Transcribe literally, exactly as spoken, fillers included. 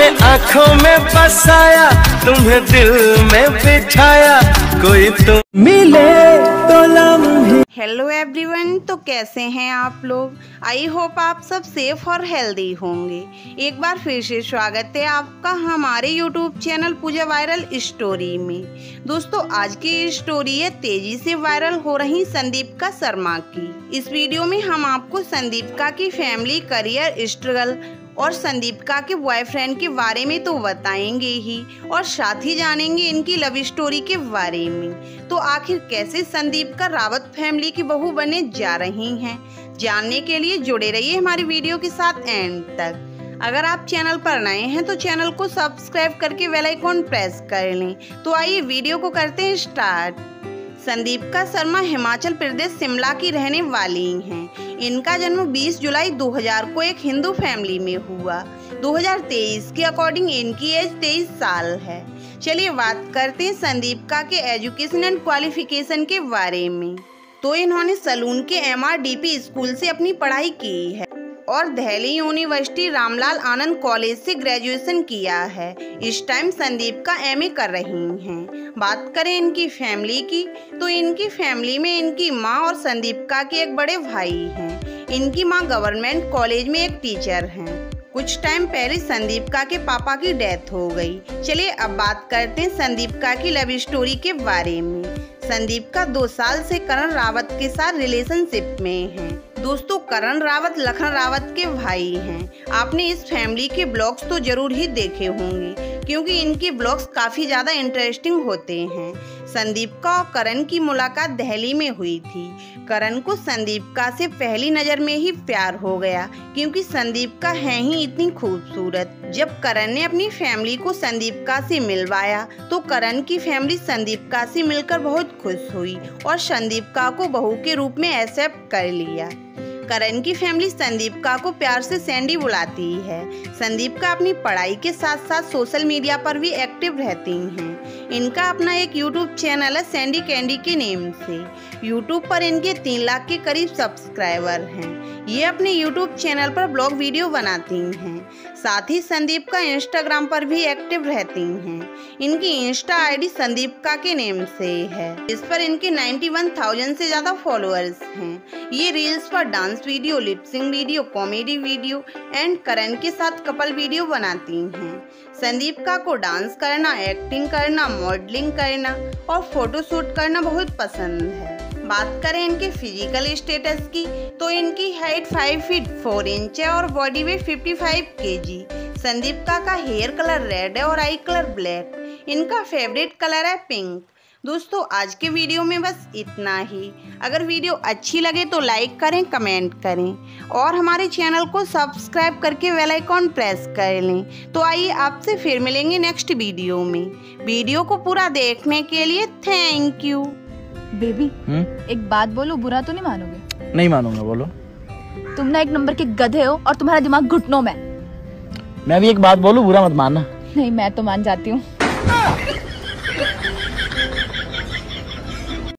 आंखों में बसाया, तुम्हें दिल में बिठाया, कोई तो मिले तो लम्हे। हेलो एवरीवन, तो कैसे हैं आप लोग। आई होप आप सब सेफ और हेल्दी होंगे। एक बार फिर से स्वागत है आपका हमारे YouTube channel Pooja viral story में। दोस्तों, आज की स्टोरी है तेजी से वायरल हो रही संदीपिका शर्मा की। इस वीडियो में हम आपको संदीपिका की फैमिली, करियर स्ट्रगल और संदीपिका के बॉयफ्रेंड के बारे में तो बताएंगे ही, और साथ ही जानेंगे इनकी लव स्टोरी के बारे में। तो आखिर कैसे संदीपिका रावत फैमिली की बहू बनने जा रही हैं, जानने के लिए जुड़े रहिए हमारी वीडियो के साथ एंड तक। अगर आप चैनल पर नए हैं तो चैनल को सब्सक्राइब करके बेल आइकॉन प्रेस कर लें। तो आइए वीडियो को करते हैं स्टार्ट। संदीपिका शर्मा हिमाचल प्रदेश शिमला की रहने वाली हैं। इनका जन्म बीस जुलाई दो हज़ार को एक हिंदू फैमिली में हुआ। दो हज़ार तेईस के अकॉर्डिंग इनकी एज तेईस साल है। चलिए बात करते हैं संदीपिका के एजुकेशन एंड क्वालिफिकेशन के बारे में। तो इन्होंने सलून के M R D P school से अपनी पढ़ाई की है और दिल्ली यूनिवर्सिटी रामलाल आनंद कॉलेज से ग्रेजुएशन किया है। इस टाइम संदीपिका एम ए कर रही हैं। बात करें इनकी फैमिली की, तो इनकी फैमिली में इनकी माँ और संदीपिका के एक बड़े भाई हैं। इनकी माँ गवर्नमेंट कॉलेज में एक टीचर हैं। कुछ टाइम पहले संदीपिका के पापा की डेथ हो गई। चलिए अब बात करते हैं संदीपिका की लव स्टोरी के बारे में। संदीपिका दो साल से करण रावत के साथ रिलेशनशिप में हैं। दोस्तों, करण रावत लखन रावत के भाई हैं। आपने इस फैमिली के ब्लॉग्स तो जरूर ही देखे होंगे, क्योंकि इनके ब्लॉग्स काफी ज्यादा इंटरेस्टिंग होते हैं। संदीपिका और करण की मुलाकात दिल्ली में हुई थी। करण को संदीपिका से पहली नजर में ही प्यार हो गया, क्योंकि संदीपिका है ही इतनी खूबसूरत। जब करण ने अपनी फैमिली को संदीपिका से मिलवाया तो करण की फैमिली संदीपिका से मिलकर बहुत खुश हुई और संदीपिका को बहू के रूप में एक्सेप्ट कर लिया। करण की फैमिली संदीपिका को प्यार से सैंडी बुलाती है। संदीपिका अपनी पढ़ाई के साथ साथ सोशल मीडिया पर भी एक्टिव रहती हैं। इनका अपना एक यूट्यूब चैनल है सैंडी कैंडी के नेम से। यूट्यूब पर इनके तीन लाख के करीब सब्सक्राइबर हैं। ये अपने यूट्यूब चैनल पर ब्लॉग वीडियो बनाती हैं। साथ ही संदीपिका इंस्टाग्राम पर भी एक्टिव रहती हैं। इनकी इंस्टा आईडी संदीपिका के नेम से है। इस पर इनके इक्यानवे हज़ार से ज्यादा फॉलोअर्स हैं। ये रील्स पर dance video, lipsync video, comedy video and Karan के साथ कपल वीडियो बनाती हैं। संदीपिका को डांस करना, एक्टिंग करना, मॉडलिंग करना और फोटोशूट करना बहुत पसंद है। बात करें इनके फिजिकल स्टेटस की, तो इनकी height five feet four inch है और बॉडी वेट पचपन केजी। संदीपिका का हेयर कलर रेड है और आई कलर ब्लैक। इनका फेवरेट कलर है पिंक। दोस्तों, आज के वीडियो में बस इतना ही। अगर वीडियो अच्छी लगे तो लाइक करें, कमेंट करें और हमारे चैनल को सब्सक्राइब करके बेल आइकॉन प्रेस कर लें। तो आइए आपसे फिर मिलेंगे नेक्स्ट वीडियो में। वीडियो को पूरा देखने के लिए थैंक यू। बेबी, एक बात बोलो, बुरा तो नहीं मानोगे? नहीं मानूंगा, बोलो। तुम ना एक नंबर के गधे हो और तुम्हारा दिमाग घुटनों में। मैं भी एक बात बोलूं, बुरा मत मानना। नहीं, मैं तो मान जाती हूँ।